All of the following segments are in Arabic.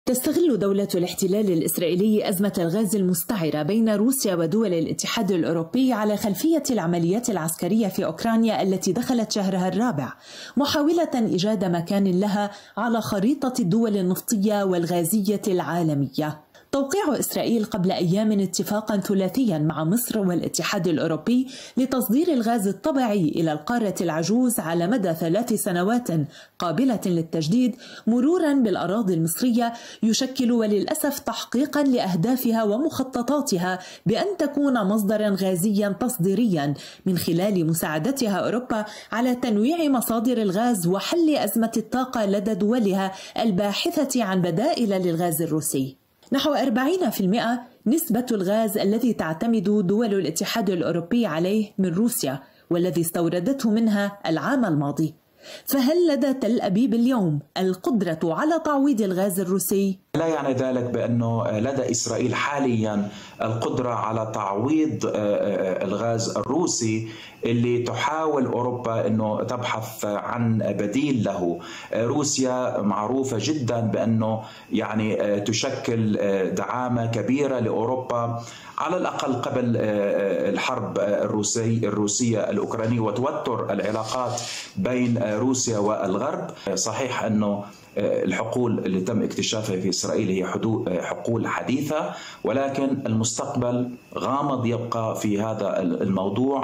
تستغل دولة الاحتلال الإسرائيلي أزمة الغاز المستعرة بين روسيا ودول الاتحاد الأوروبي على خلفية العمليات العسكرية في أوكرانيا التي دخلت شهرها الرابع، محاولة إيجاد مكان لها على خريطة الدول النفطية والغازية العالمية. توقيع إسرائيل قبل أيام اتفاقا ثلاثيا مع مصر والاتحاد الأوروبي لتصدير الغاز الطبيعي إلى القارة العجوز على مدى 3 سنوات قابلة للتجديد مرورا بالأراضي المصرية يشكل وللأسف تحقيقا لأهدافها ومخططاتها بأن تكون مصدرا غازيا تصديريا من خلال مساعدتها أوروبا على تنويع مصادر الغاز وحل أزمة الطاقة لدى دولها الباحثة عن بدائل للغاز الروسي. نحو 40% نسبة الغاز الذي تعتمد دول الاتحاد الأوروبي عليه من روسيا، والذي استوردته منها العام الماضي. فهل لدى تل أبيب اليوم القدرة على تعويض الغاز الروسي؟ لا يعني ذلك بأنه لدى إسرائيل حاليا القدرة على تعويض الغاز الروسي اللي تحاول أوروبا أنه تبحث عن بديل له. روسيا معروفة جدا بأنه يعني تشكل دعامة كبيرة لأوروبا على الأقل قبل الحرب الروسية الأوكرانية وتوتر العلاقات بين روسيا والغرب. صحيح أنه الحقول اللي تم اكتشافها في إسرائيل هي حقول حديثة، ولكن المستقبل غامض يبقى في هذا الموضوع.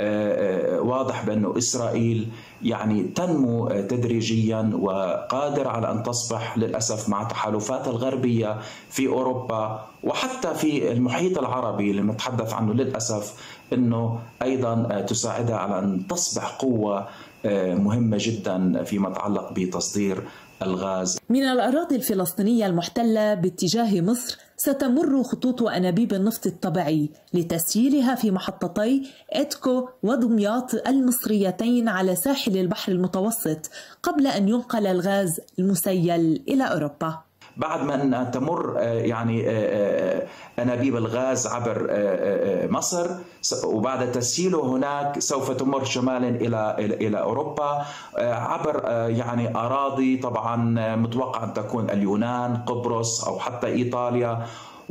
واضح بأن إسرائيل يعني تنمو تدريجيا وقادر على أن تصبح للأسف مع تحالفات الغربية في أوروبا وحتى في المحيط العربي اللي نتحدث عنه للأسف أنه أيضا تساعدها على أن تصبح قوة مهمة جدا فيما يتعلق بتصدير الغاز. من الأراضي الفلسطينية المحتلة باتجاه مصر ستمر خطوط أنابيب النفط الطبيعي لتسييرها في محطتي إدكو ودمياط المصريتين على ساحل البحر المتوسط قبل أن ينقل الغاز المسيل إلى أوروبا. بعد ما أن تمر يعني أنابيب الغاز عبر مصر وبعد تسييله هناك سوف تمر شمالا إلى أوروبا عبر يعني أراضي طبعا متوقع أن تكون اليونان، قبرص أو حتى إيطاليا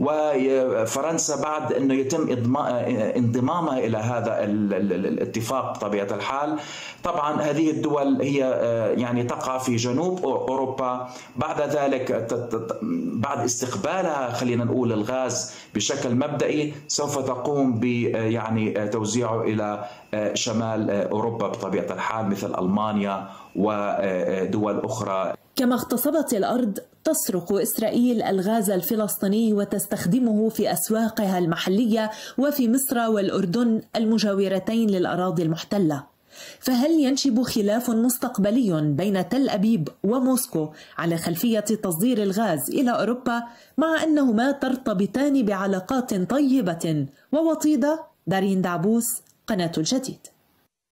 وفرنسا بعد أنه يتم انضمامها إلى هذا الاتفاق بطبيعة الحال. طبعا هذه الدول هي يعني تقع في جنوب أوروبا. بعد ذلك بعد استقبالها خلينا نقول الغاز بشكل مبدئي سوف تقوم ب يعني توزيعه إلى شمال أوروبا بطبيعة الحال مثل ألمانيا ودول أخرى. كما اغتصبت الأرض تسرق إسرائيل الغاز الفلسطيني وتستخدمه في أسواقها المحلية وفي مصر والأردن المجاورتين للأراضي المحتلة. فهل ينشب خلاف مستقبلي بين تل أبيب وموسكو على خلفية تصدير الغاز إلى أوروبا مع أنهما ترتبطان بعلاقات طيبة ووطيدة؟ دارين دعبوس، قناة الجديد.